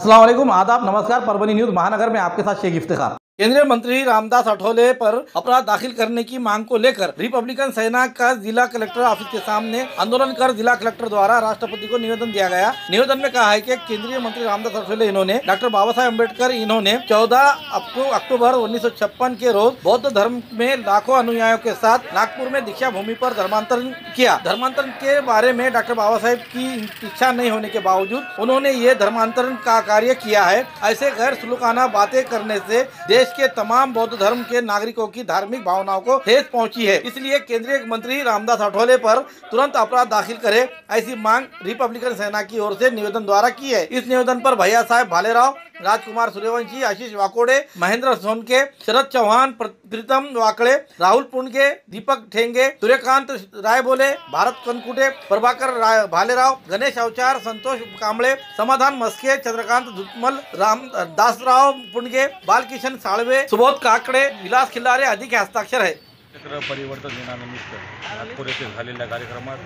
अस्सलाम वालेकुम, आदाब, नमस्कार। परभनी न्यूज महानगर में आपके साथ शेख इफ्तिखार। केंद्रीय मंत्री रामदास आठवले पर अपराध दाखिल करने की मांग को लेकर रिपब्लिकन सेना का जिला कलेक्टर ऑफिस के सामने आंदोलन कर जिला कलेक्टर द्वारा राष्ट्रपति को निवेदन दिया गया। निवेदन में कहा है कि केंद्रीय मंत्री रामदास आठवले इन्होंने डॉक्टर बाबा साहेब अम्बेडकर इन्होंने 14 अक्टूबर 1956 के रोज बौद्ध धर्म में लाखों अनुयायियों के साथ नागपुर में दीक्षा भूमि पर धर्मांतरण किया। धर्मांतरण के बारे में डॉक्टर बाबा साहेब की इच्छा नहीं होने के बावजूद उन्होंने ये धर्मांतरण का कार्य किया है। ऐसे गैर सुलूकाना बातें करने से देश के तमाम बौद्ध धर्म के नागरिकों की धार्मिक भावनाओं को ठेस पहुंची है। इसलिए केंद्रीय मंत्री रामदास आठवले पर तुरंत अपराध दाखिल करे, ऐसी मांग रिपब्लिकन सेना की ओर से निवेदन द्वारा की है। इस निवेदन पर भैया साहब भालेराव, राजकुमार सूर्यवंशी, आशीष वाकोडे, महेंद्र सोनके, शरद चौहान, प्रीतम वाकड़े, राहुल पुणके, दीपक ठेंगे, सूर्यकांत रायबोले, भारत कनकुटे, प्रभाकर भालेराव, गणेश अवचार, संतोष कांबळे, समाधान मस्के, चंद्रकांत दुत्मल, राम दासराव पुणगे, बालकिशन साळवे, सुबोध काकडे, विलास खिल्लारे आदि के हस्ताक्षर है। चक्र परिवर्तन दिनानिमित्त नागपूर येथे झालेल्या कार्यक्रमात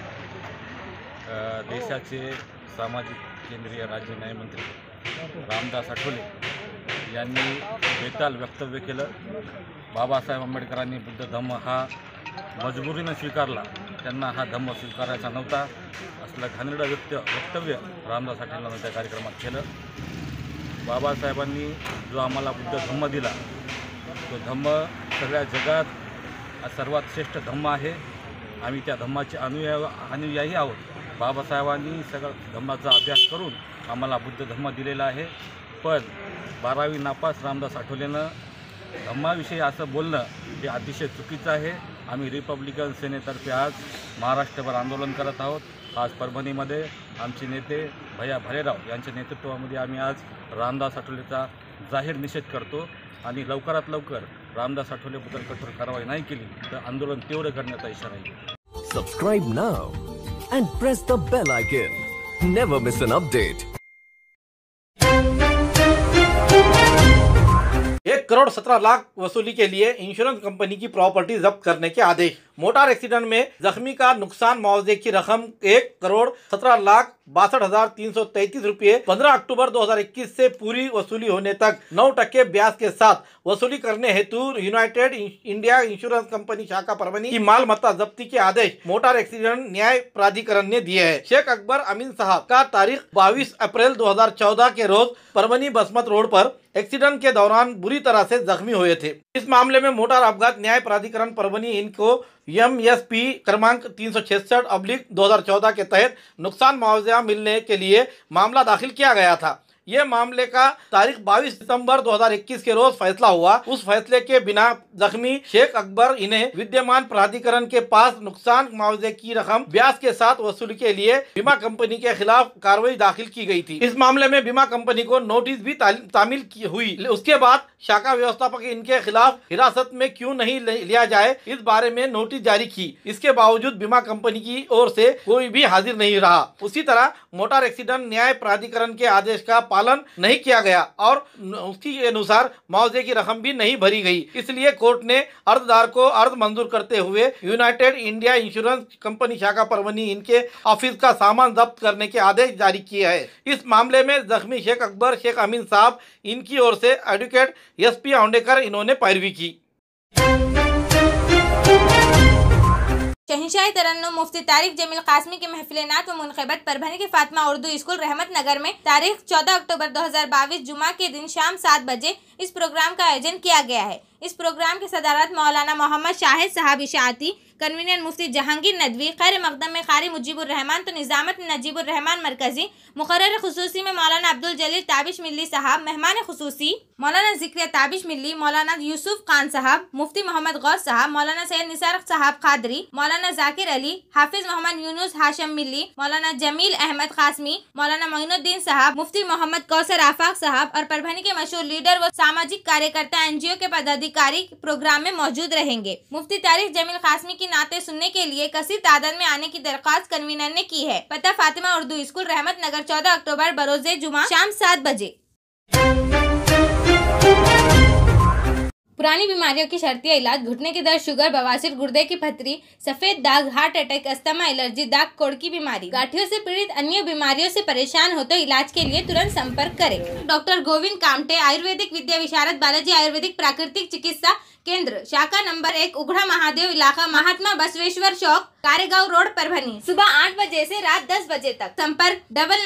देशाचे सामाजिक केंद्रीय राज्य न्यायमंत्री रामदास आठवले यांनी बेताल वक्तव्य केलं। बाबासाहेब आंबेडकरांनी बुद्ध धम्म हा मजबुरीनं स्वीकारला, त्यांना हा धम्म स्वीकारायचा नव्हता असलं घाणेरडं वक्तव्य रामदास आठवलेंनी त्या कार्यक्रमात केलं। बाबासाहेबांनी जो आम्हाला बुद्ध धम्म दिला तो धम्म सगळ्या जगात सर्वात श्रेष्ठ धम्म आहे। आम्ही त्या धम्माचे अनुयायी आहोत। बाबासाहेबांनी सगळं धम्माचा अभ्यास करून आम्हाला बुद्ध धम्म दिलेला आहे। पण 12वी नापास रामदास आठवलेनं धम्माविषयी असं बोलणं हे अतिशय चुकीचं आहे। आम्ही रिपब्लिकन सेनेतर्फे आज महाराष्ट्रभर आंदोलन करत आहोत। आज परभणीमध्ये आमचे नेते भैया भालेराव यांच्या नेतृत्वामध्ये आम्ही आज रामदास आठवलेचा जाहीर निषेध करतो आणि लवकरात लवकर रामदास आठवलेबद्दल कठोर कारवाई नाही केली तर आंदोलन तीव्र करण्याचा इशारा आहे। Subscribe now and press the bell icon. Never miss an update. 1,17,00,000 वसूली के लिए इंश्योरेंस कंपनी की प्रॉपर्टी जब्त करने के आदेश। मोटार एक्सीडेंट में जख्मी का नुकसान मुआवजे की रकम 1,17,62,333 रुपये 15 अक्टूबर 2021 से पूरी वसूली होने तक 9% ब्याज के साथ वसूली करने हेतु यूनाइटेड इंडिया इंश्योरेंस कंपनी शाखा परभनी की माल मत्ता जब्ती के आदेश मोटार एक्सीडेंट न्याय प्राधिकरण ने दिए हैं। शेख अकबर अमीन साहब का तारीख 22 अप्रैल 2014 के रोज परभनी बसमत रोड पर एक्सीडेंट के दौरान बुरी तरह से जख्मी हुए थे। इस मामले में मोटार अपघात न्याय प्राधिकरण परभनी इनको MSP क्रमांक 366/2014 के तहत नुकसान मुआवजा मिलने के लिए मामला दाखिल किया गया था। यह मामले का तारीख 22 सितंबर 2021 के रोज फैसला हुआ। उस फैसले के बिना जख्मी शेख अकबर इन्हें विद्यमान प्राधिकरण के पास नुकसान मुआवजे की रकम ब्याज के साथ वसूली के लिए बीमा कंपनी के खिलाफ कार्रवाई दाखिल की गई थी। इस मामले में बीमा कंपनी को नोटिस भी तामील हुई। उसके बाद शाखा व्यवस्थापक इनके खिलाफ हिरासत में क्यों नहीं लिया जाए इस बारे में नोटिस जारी की। इसके बावजूद बीमा कंपनी की ओर से कोई भी हाजिर नहीं रहा। उसी तरह मोटार एक्सीडेंट न्याय प्राधिकरण के आदेश का पालन नहीं किया गया और उसके अनुसार मुआवजे की रकम भी नहीं भरी गई। इसलिए कोर्ट ने अर्जदार को अर्ज मंजूर करते हुए यूनाइटेड इंडिया इंश्योरेंस कंपनी शाखा परभनी इनके ऑफिस का सामान जब्त करने के आदेश जारी किए हैं। इस मामले में जख्मी शेख अकबर शेख अमीन साहब इनकी ओर से एडवोकेट SP औंडेकर इन्होंने पैरवी की। शहंशाह तरन्नुम मुफ्ती तारिक जमील कासमी की महफिल नात व मुनक़िबत परभनी के फातिमा उर्दू स्कूल रहमत नगर में तारीख 14 अक्टूबर 2022 जुमा के दिन शाम 7 बजे इस प्रोग्राम का आयोजन किया गया है। इस प्रोग्राम की सदारत मौलाना मोहम्मद शाहिद साहब इशाअती, कन्वीनर मुफ्ती जहांगीर नदवी, खैर मकदम में कारी मुजीबुर रहमान तो निज़ामत नजीबुर रहमान मरकजी, मुकर्रर खुसूसी में मौलाना अब्दुल जलील ताबिश मिल्ली साहब, मेहमान खुसूसी मौलाना ज़िक्रिया ताबिश मिल्ली, मौलाना यूसुफ खान साहब, मुफ्ती मोहम्मद गौस साहब, मौलाना सैयद निसार साहब खादरी, मौलाना जाकिर अली, हाफिज मोहम्मद यूनुस हाशम मिल्ली, मौलाना जमील अहमद कासमी, मौलाना मोइनुद्दीन साहब, मुफ्ती मोहम्मद कौसर आफाक साहब और परभनी के मशहूर लीडर व सामाजिक कार्यकर्ता NGO के पदाधिकारी प्रोग्राम में मौजूद रहेंगे। मुफ्ती तारिक जमील कासमी की नाते सुनने के लिए कसीर तादाद में आने की दरख्वास्त कन्वीनर ने की है। पता फातिमा उर्दू स्कूल रहमत नगर 14 अक्टूबर बरोज़े जुमा शाम 7 बजे। पुरानी बीमारियों की शर्तिया इलाज, घुटने की दर्द, शुगर, बवासीर, गुर्दे की पथरी, सफेद दाग, हार्ट अटैक, अस्थमा, एलर्जी, दाग कोड़ की बीमारी, गांठियों से पीड़ित अन्य बीमारियों से परेशान हो तो इलाज के लिए तुरंत संपर्क करें। डॉक्टर गोविंद कामटे, आयुर्वेदिक विद्या विशारद, बालाजी आयुर्वेदिक प्राकृतिक चिकित्सा केंद्र, शाखा नंबर 1, उघड़ा महादेव इलाका, महात्मा बसवेश्वर चौक, कारेगांव रोड, परभणी। सुबह 8 बजे से रात 10 बजे तक। संपर्क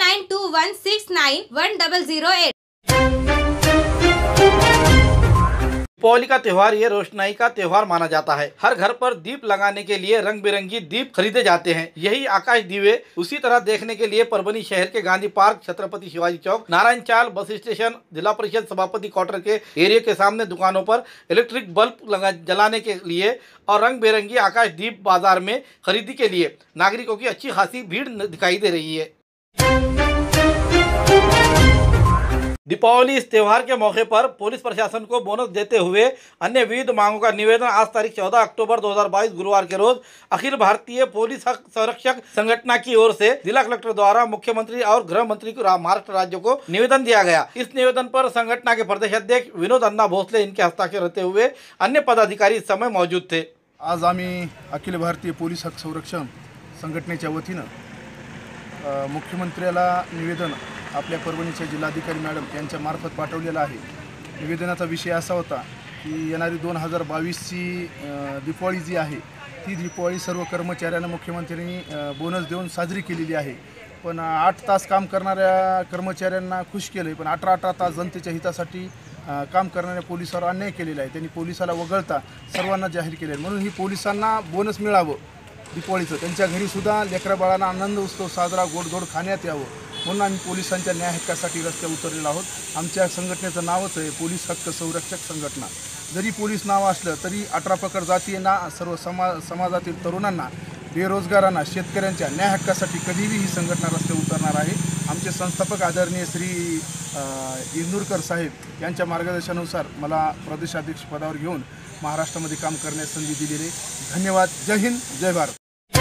9921691008। दीपावली का त्योहार ये रोशनाई का त्योहार माना जाता है। हर घर पर दीप लगाने के लिए रंग बिरंगी दीप खरीदे जाते हैं। यही आकाश दीवे उसी तरह देखने के लिए परभणी शहर के Gandhi park, Chhatrapati Shivaji Chowk, Narayan Chawl, bus station, जिला परिषद सभापति क्वार्टर के एरिया के सामने दुकानों पर इलेक्ट्रिक बल्ब जलाने के लिए और रंग बिरंगी आकाश दीप बाजार में खरीदी के लिए नागरिकों की अच्छी खासी भीड़ दिखाई दे रही है। दीपावली इस त्योहार के मौके पर पुलिस प्रशासन को बोनस देते हुए अन्य विविध मांगों का निवेदन आज तारीख 14 अक्टूबर 2022 गुरुवार के रोज अखिल भारतीय पुलिस हक संरक्षक संगठन की ओर से जिला कलेक्टर द्वारा मुख्यमंत्री और गृह मंत्री को महाराष्ट्र राज्य को निवेदन दिया गया। इस निवेदन पर संगठन के प्रदेश अध्यक्ष विनोद अण्णा भोसले इनके हस्ताक्षर रहते हुए अन्य पदाधिकारी इस समय मौजूद थे। आज आम्ही अखिल भारतीय पोलीस हक संरक्षण संघटनेच्या वतीनं मुख्यमंत्र्याला निवेदन आपल्या परभणीचे जिल्हाधिकारी मॅडम यांच्या मार्फत पाठवलेला आहे। निवेदनाचा विषय असा होता की येणारी 2022ची दीपावली जी आहे ती दीपावली सर्व कर्मचाऱ्यांना मुख्यमंत्र्यांनी बोनस देऊन साजरी केलेली आहे। पण 8 तास काम करणाऱ्या कर्मचाऱ्यांना खुश केले, पण 18 तास जनतेच्या हितासाठी काम करणाऱ्या पोलिसांवर अन्याय केलेला आहे। त्यांनी पोलिसाला वगळता सर्वांना जाहीर केले, म्हणून ही पोलिसांना बोनस मिळावं दीपावलीचं, त्यांच्या घरी सुद्धा लेकरा बाळांना आनंद उत्सव साजरा गोडधोड खाण्यात यावं म्हणून आम्ही पोलिसांच्या न्याय हक्कासाठी रस्त्यावर उतरलेलो आहोत। आमच्या संघटनेचं नावच आहे पोलीस हक्क संरक्षक संघटना। जरी पोलीस नाव असलं तरी 18 प्रकार जातींना, सर्व समाजातील तरुणांना, बेरोजगारांना, शेतकऱ्यांच्या न्याय हक्कासाठी कधीही ही संघटना रस्त्यावर उतरणार आहे। आमचे संस्थापक आदरणीय श्री इंदुरकर साहेब यांच्या मार्गदर्शनानुसार मला प्रदेशाध्यक्ष पदावर घेऊन महाराष्ट्रामध्ये काम करण्यास संधी दिलेली। धन्यवाद। जय हिंद, जय भारत।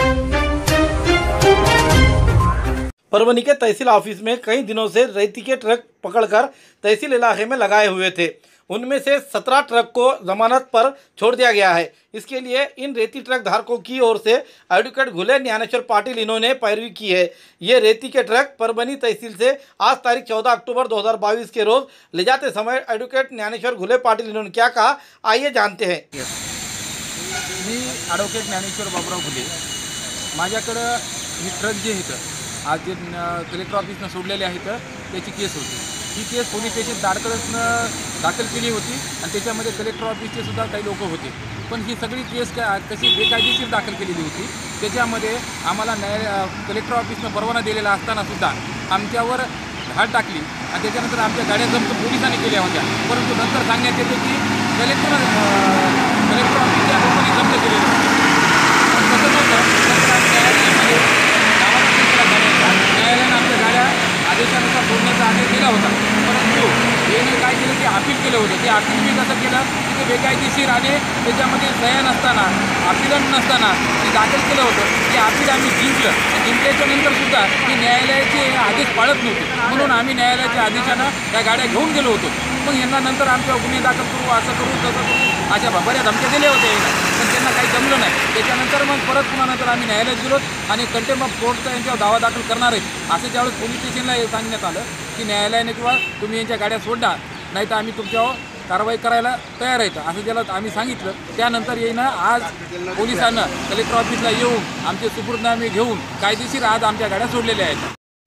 परभणी के तहसील ऑफिस में कई दिनों से रेती के ट्रक पकड़कर तहसील इलाके में लगाए हुए थे। उनमें से 17 ट्रक को जमानत पर छोड़ दिया गया है। इसके लिए इन रेती ट्रक धारकों की ओर से एडवोकेट घुले ज्ञानेश्वर पाटिल इन्होंने पैरवी की है। ये रेती के ट्रक परभणी तहसील से आज तारीख 14 अक्टूबर 2022 के रोज ले जाते समय एडवोकेट ज्ञानेश्वर घुले पाटिल इन्होंने क्या कहा, आइए जानते हैं। मी ॲडव्होकेट ज्ञानेश्वर बाबुराव घुले, माझ्याकडं ही ट्रक जे आहेत आज जे कलेक्टर ऑफिसनं सोडलेले आहेत त्याची केस होती। ही केस पोलीस स्टेशन तारकळसनं दाखल केली होती आणि त्याच्यामध्ये कलेक्टर ऑफिसचे सुद्धा काही लोक होते, पण ही सगळी केस कशी बेकायदेशीर दाखल केलेली होती। त्याच्यामध्ये आम्हाला कलेक्टर ऑफिसनं परवाना दिलेला असताना सुद्धा आमच्यावर धाड टाकली आणि त्याच्यानंतर आमच्या गाड्या जप्त पोलिसांनी केल्या होत्या, परंतु नंतर सांगण्यात येते की कलेक्टर ऑफिसच्या लोकांनी जप्त केलेलं होतं। तसं नव्हतं, नंतर आम्ही न्यायालयामध्ये न्यायालयानं आमच्या गाड्या आदेशानुसार सोडण्याचा आदेश दिला होता, परंतु याने काय केलं की अपील केलं होतं। ते अपील मी कसं केलं की ते बेकायदेशीर आणि त्याच्यामध्ये सह्या नसताना, अपीलन नसताना ते दाखल केलं होतं। ते अपील आम्ही जिंकलं, जिंकल्याच्या नंतर सुद्धा ती न्यायालयाचे आदेश पाळत नव्हते, म्हणून आम्ही न्यायालयाच्या आदेशानं त्या गाड्या घेऊन गेलो होतो। पण यांना नंतर आमच्या गुन्हे दाखल करू, असं करू, तसं करू अशा बऱ्याच धमक्या दिल्या होत्या यांना, पण त्यांना काही जमलं नाही। त्याच्यानंतर मग परत पुन्हा नंतर आम्ही न्यायालयात गेलो आणि कंटेम्प्ट ऑफ कोर्टचा यांच्यावर दावा दाखल करणार आहे असं ज्यावेळेस पोलीस स्टेशनला सांगण्यात आलं की न्यायालयाने किंवा तुम्ही यांच्या गाड्या सोडणार नाही तर आम्ही तुमच्यावर कारवाई करायला तयार आहेत असं त्याला आम्ही सांगितलं। त्यानंतर येईनं आज पोलिसांना कलेक्टर ऑफिसला येऊन आमचे सुपूर्दनामे घेऊन कायदेशीर आज आमच्या गाड्या सोडलेल्या आहेत।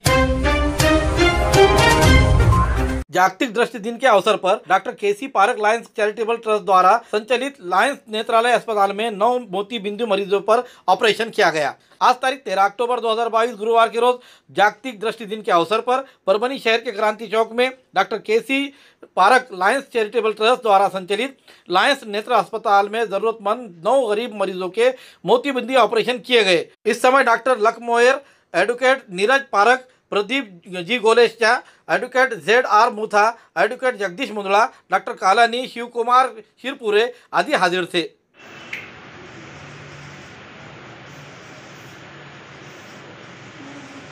जागतिक दृष्टि दिन के अवसर पर doctor K C Parak lions charitable trust द्वारा संचालित लायंस नेत्रालय अस्पताल में 9 मोती बिंदु मरीजों पर ऑपरेशन किया गया। आज तारीख 13 अक्टूबर 2022 गुरुवार के रोज जागतिक दृष्टि दिन के अवसर पर परभणी शहर के क्रांति चौक में doctor K C Parak lions charitable trust द्वारा संचालित लायंस नेत्र अस्पताल में जरूरतमंद 9 गरीब मरीजों के मोतीबिंदी ऑपरेशन किए गए। इस समय doctor Lakhmoyar, advocate Neeraj Parak, Pradeep ji Golesha, advocate ZR Mutha, advocate Jagdish Mundada, doctor Kalani, Shivkumar Shirpure आदि हाजिर थे।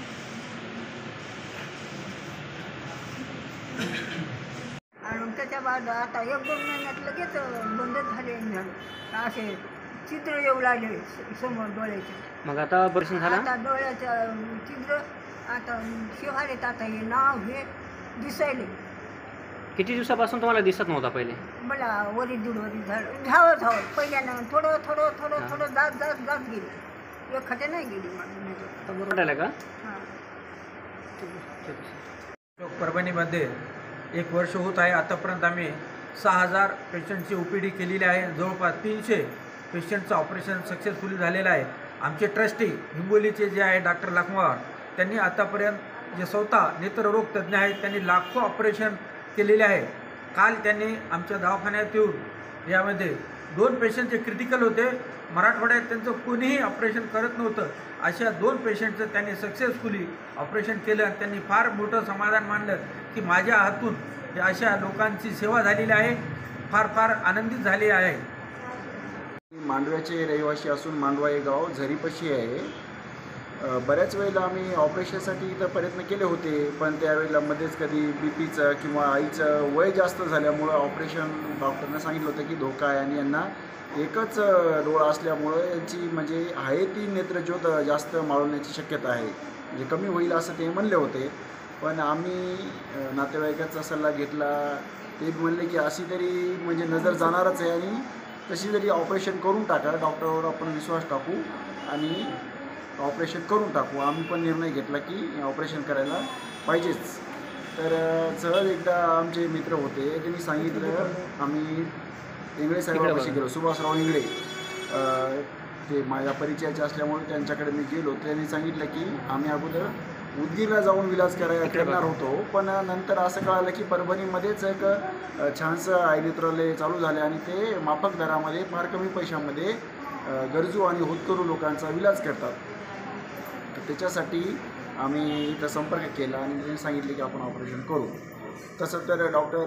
आणि त्याच्या आता 1-2 महिन्यात लगेच बंदच झालं. असे चित्र येऊ लागले समोर डोळ्याचे. मग आता ऑपरेशन झालं? आता डोळ्याचं चित्र आता शिवारेत आता हे नाव हे दिसायले. किती दिवसापासून तुम्हाला दिसत नव्हता पहिले? मला वरी दीड झालं धावत पहिल्यानं थोडं जात गेली. एक खटे नाही गेली मला. बरोबर आहे का? हां. परभणीमध्ये 1 वर्ष होत आहे. आतापर्यंत आम्ही 6000 पेशंटची OPD केलेली आहे. जवळपास 300 पेशंटचं ऑपरेशन सक्सेसफुली झालेलं आहे. आमचे ट्रस्टी हिंगोलीचे जे आहे डॉक्टर लखमार, त्यांनी आतापर्यंत जे स्वतः नेत्ररोग तज्ज्ञ आहेत त्यांनी लाखो ऑपरेशन केलेले आहे. काल त्यांनी आमच्या दवाखान्यात येऊन यामध्ये 2 पेशंटचे क्रिटिकल होते. मराठवाड्यात त्यांचं कोणीही ऑपरेशन करत नव्हतं. अशा 2 पेशंटचं त्यांनी सक्सेसफुली ऑपरेशन केलं. त्यांनी फार मोठं समाधान मानलं की माझ्या हातून अशा लोकांची सेवा झालेली आहे. फार आनंदित झाले आहे. मांडव्याचे रहिवासी असून मांडवा हे गाव झरीपशी आहे. बऱ्याच वेळेला आम्ही ऑपरेशनसाठी इथं प्रयत्न केले होते, पण त्यावेळेला मध्येच कधी BPचं किंवा आईचं वय जास्त झाल्यामुळं ऑपरेशन डॉक्टरनं सांगितलं होतं की धोका आहे आणि यांना एकच डोळा असल्यामुळं यांची म्हणजे आहे ती नेत्रज्योत जास्त माळवण्याची शक्यता आहे, म्हणजे कमी होईल असं ते म्हणले होते. पण आम्ही नातेवाईकाचा सल्ला घेतला. ते म्हणले की अशी तरी म्हणजे नजर जाणारच आहे आणि तशी जरी ऑपरेशन करून टाका, डॉक्टरवर आपण विश्वास टाकू आणि ऑपरेशन करून टाकू. आम्ही पण निर्णय घेतला की ऑपरेशन करायला पाहिजेच. तर सहज एकदा आमचे मित्र होते, त्यांनी सांगितलं, आम्ही इंगळे साहेबांपाशी गेलो, सुभाषराव इंगळे, ते माझ्या परिचयाचे असल्यामुळे त्यांच्याकडे मी गेलो. त्यांनी सांगितलं की आम्ही अगोदर उदगीरला जाऊन विलाज करणार होतो, पण नंतर असं कळालं की परभणीमध्येच एक छानसं आय नेत्रालय चालू झाले आणि ते माफक दरामध्ये फार कमी पैशामध्ये गरजू आणि होतकरू लोकांचा विलाज करतात. तर त्याच्यासाठी आम्ही इथं संपर्क केला आणि त्यांनी सांगितले की आपण ऑपरेशन करू. तसं तर डॉक्टर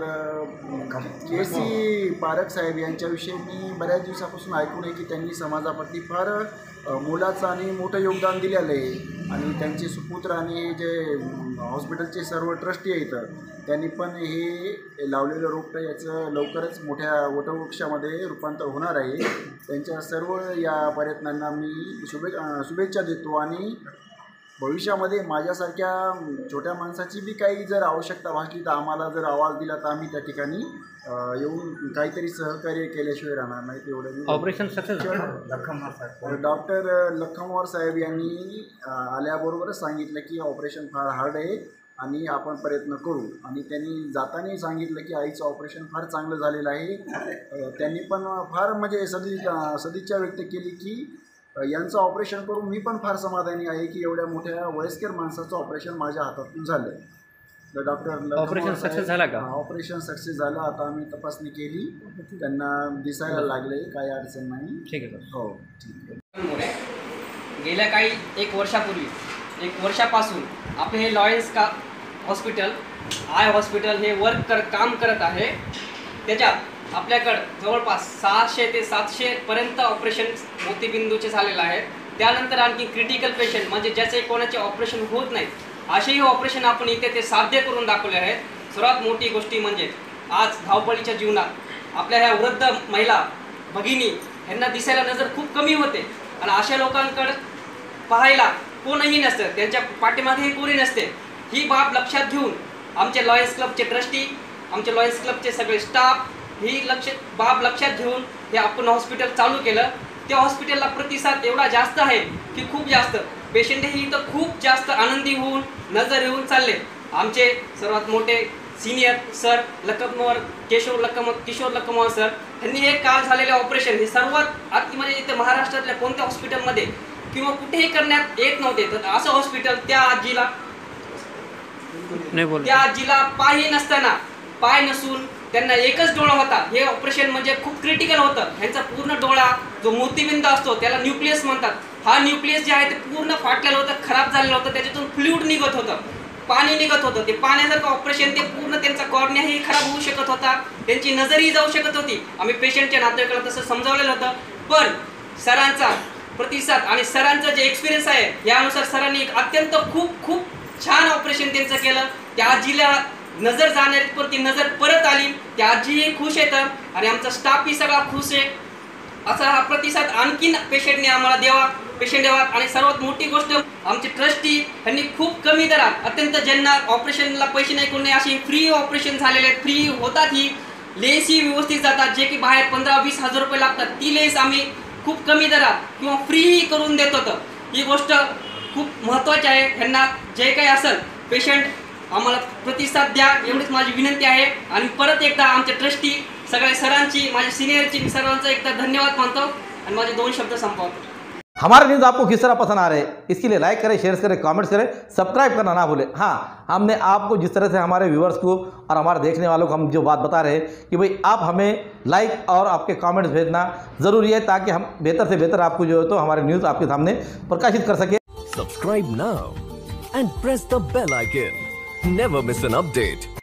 KC पारख साहेब यांच्याविषयी मी बऱ्याच दिवसापासून ऐकून आहे की त्यांनी समाजाप्रती फार मोलाचं आणि मोठं योगदान दिलेलं आहे आणि त्यांचे सुपुत्र आणि जे हॉस्पिटलचे सर्व ट्रस्टी आहेत त्यांनी पण हे लावलेलं रोपटं याचं लवकरच मोठ्या वटवृक्षामध्ये रूपांतर होणार आहे. त्यांच्या सर्व या प्रयत्नांना मी शुभेच्छा देतो आणि भविष्यामध्ये माझ्यासारख्या छोट्या माणसाची बी काही जर आवश्यकता भासली तर आम्हाला जर आवाज दिला तर आम्ही त्या ठिकाणी येऊन काहीतरी सहकार्य केल्याशिवाय राहणार नाही. तेवढं ऑपरेशन सक्सेस डॉक्टर लखमवार साहेब यांनी आल्याबरोबरच सांगितलं की ऑपरेशन फार हार्ड आहे आणि आपण प्रयत्न करू आणि त्यांनी जाताना सांगितलं की आईचं ऑपरेशन फार चांगलं झालेलं आहे. त्यांनी पण फार म्हणजे सदिच्छा व्यक्त केली की यांचं ऑपरेशन करून मी पण फार समाधानी आहे की एवढ्या मोठ्या वयस्कर माणसाचं ऑपरेशन माझ्या हातातून झालं. तर डॉक्टर ऑपरेशन सक्सेस झालं का? ऑपरेशन सक्सेस झालं. आता आम्ही तपासणी केली, त्यांना दिसायला लागले, काही अडचण नाही. ठीक आहे. हो ठीक आहे. गेल्या काही 1 वर्षापासून आपले हे लॉयन्स का हॉस्पिटल आय हॉस्पिटल हे काम करत आहे. त्याच्यात आपल्याकडं जवळपास 600 ते 700 पर्यंत ऑपरेशन मोतीबिंदूचे झालेलं आहे. त्यानंतर आणखी क्रिटिकल पेशंट म्हणजे ज्याचे कोणाचे ऑपरेशन होत नाहीत असेही ऑपरेशन आपण इथे ते साध्य करून दाखवले आहेत. सर्वात मोठी गोष्टी म्हणजे आज धावपळीच्या जीवनात आपल्या ह्या वृद्ध महिला भगिनी यांना दिसायला नजर खूप कमी होते आणि अशा लोकांकडे पाहायला कोणही नसतं, त्यांच्या पाठीमागेही कोणी नसते. ही बाब लक्षात घेऊन आमचे लॉयन्स क्लबचे ट्रस्टी, आमचे लॉयन्स क्लबचे सगळे स्टाफ ही बाब लक्षात घेऊन हे आपण हॉस्पिटल चालू केलं. त्या हॉस्पिटलला प्रतिसाद एवढा जास्त आहे की खूप जास्त पेशंटही इथं खूप जास्त आनंदी होऊन नजर येऊन चालले. आमचे सर्वात मोठे senior sir Kishore Lakhamwar sir यांनी हे काल झालेले ऑपरेशन हे सर्वात अति म्हणजे इथे महाराष्ट्रातल्या कोणत्या हॉस्पिटलमध्ये किंवा कुठेही करण्यात येत नव्हते. तर असं हॉस्पिटल त्या आजीला पायही नसताना, पाय नसून त्यांना एकच डोळा होता. हे ऑपरेशन म्हणजे खूप क्रिटिकल होतं. ह्यांचा पूर्ण डोळा जो मोतीबिंदू असतो त्याला न्यूक्लियस म्हणतात. हा न्यूक्लियस जे आहे ते पूर्ण फाटलेलं होतं, खराब झालेलं होतं. त्याच्यातून फ्लुइड निघत होतं, पाणी निघत होतं. ते पाण्यासारखं ऑपरेशन ते पूर्ण त्यांचा कॉर्नियाही खराब होऊ शकत होता, त्यांची नजरही जाऊ शकत होती. आम्ही पेशंटच्या नातेवाईकाला तसं समजावलेलं होतं. पण सरांचा प्रतिसाद आणि सरांचं जे एक्सपिरियन्स आहे यानुसार सरांनी एक अत्यंत खूप छान ऑपरेशन त्यांचं केलं. त्या आजीला नजर जाण्यावर ती नजर परत आली. ती आजीही खुश येतं आणि आमचा स्टाफही सगळा खुश आहे. असा हा प्रतिसाद आणखीन पेशंटने आम्हाला द्यावा. आणि सर्वात मोठी गोष्ट आमचे ट्रस्टी यांनी खूप कमी दरात अत्यंत ज्यांना ऑपरेशनला पैसे नाही कोणी असे फ्री ऑपरेशन झालेले आहेत. फ्री होतात. ही लेसही व्यवस्थित जातात. जे की बाहेर 15-20 हजार रुपये लागतात ती लेस आम्ही खूप कमी दरात किंवा फ्रीही करून देत होतो. ही गोष्ट खूप महत्त्वाची आहे. ह्यांना जे काही असेल पेशंट आम्हाला प्रतिसाद द्या एवढीच माझी विनंती आहे. आणि परत एकदा आमच्या ट्रस्टी सगळ्या सरांची माझ्या सिनियरची सर्वांचा एकदा धन्यवाद मानतो आणि माझे 2 शब्द संपवतो. हमारे न्यूज़ आपको किस तरह पसंद आ रहे हैं इसके लिए लाइक करें, शेयर करें, कमेंट्स करें, सब्सक्राइब करना ना भूलें. हाँ, हमने आपको जिस तरह से हमारे व्यूअर्स को और हमारे देखने वालों को हम जो बात बता रहे हैं कि भाई आप हमें लाइक और आपके कमेंट्स भेजना ज़रूरी है ताकि हम बेहतर से बेहतर आपको जो है तो हमारे न्यूज़ आपके सामने प्रकाशित कर सकें. Subscribe now and press the bell icon. Never miss an update.